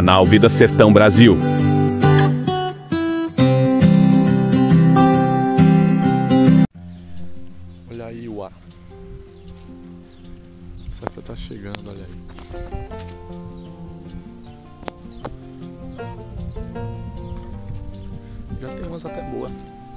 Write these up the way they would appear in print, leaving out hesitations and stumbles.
canal Vida Sertão Brasil. Olha aí o ar. Safra tá chegando, olha aí. Já tem umas até boas.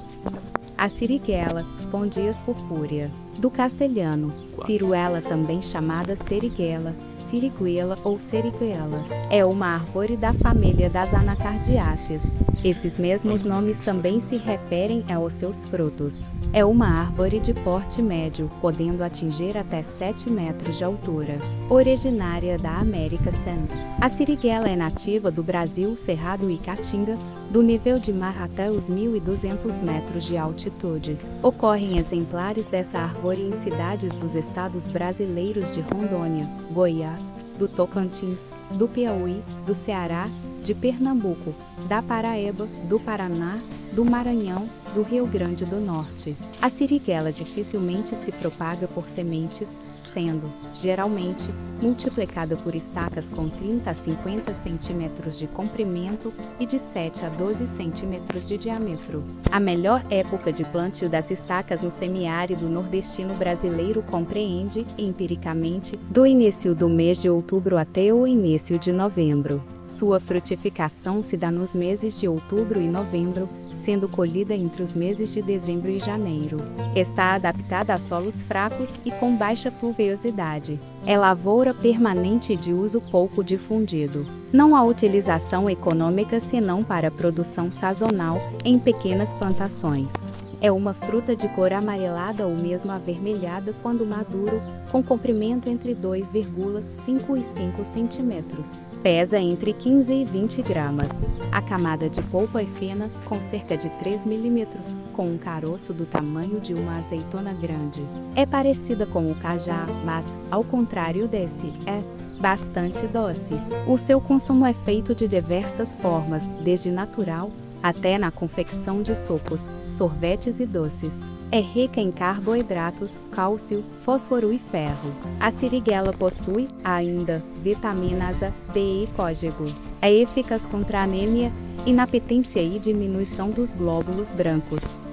A siriguela, Spondias purpúrea. Do castelhano, ciruela, também chamada seriguela, siriguela ou seriguela. É uma árvore da família das anacardiáceas. Esses mesmos nomes também se referem aos seus frutos. É uma árvore de porte médio, podendo atingir até 7 metros de altura. Originária da América Central. A siriguela é nativa do Brasil, Cerrado e Caatinga, do nível de mar até os 1.200 metros de altitude. Ocorrem exemplares dessa árvore em cidades dos estados brasileiros de Rondônia, Goiás, do Tocantins, do Piauí, do Ceará, de Pernambuco, da Paraíba, do Paraná, do Maranhão, do Rio Grande do Norte. A siriguela dificilmente se propaga por sementes, sendo, geralmente, multiplicada por estacas com 30 a 50 centímetros de comprimento e de 7 a 12 centímetros de diâmetro. A melhor época de plantio das estacas no semiárido nordestino brasileiro compreende, empiricamente, do início do mês de outubro até o início de novembro. Sua frutificação se dá nos meses de outubro e novembro, sendo colhida entre os meses de dezembro e janeiro. Está adaptada a solos fracos e com baixa pluviosidade. É lavoura permanente de uso pouco difundido. Não há utilização econômica senão para produção sazonal, em pequenas plantações. É uma fruta de cor amarelada ou mesmo avermelhada quando maduro, com comprimento entre 2,5 e 5 centímetros. Pesa entre 15 e 20 gramas. A camada de polpa é fina, com cerca de 3 milímetros, com um caroço do tamanho de uma azeitona grande. É parecida com o cajá, mas, ao contrário desse, é bastante doce. O seu consumo é feito de diversas formas, desde natural, até na confecção de sucos, sorvetes e doces. É rica em carboidratos, cálcio, fósforo e ferro. A siriguela possui, ainda, vitaminas A, B e código. É eficaz contra a anemia, inapetência e diminuição dos glóbulos brancos.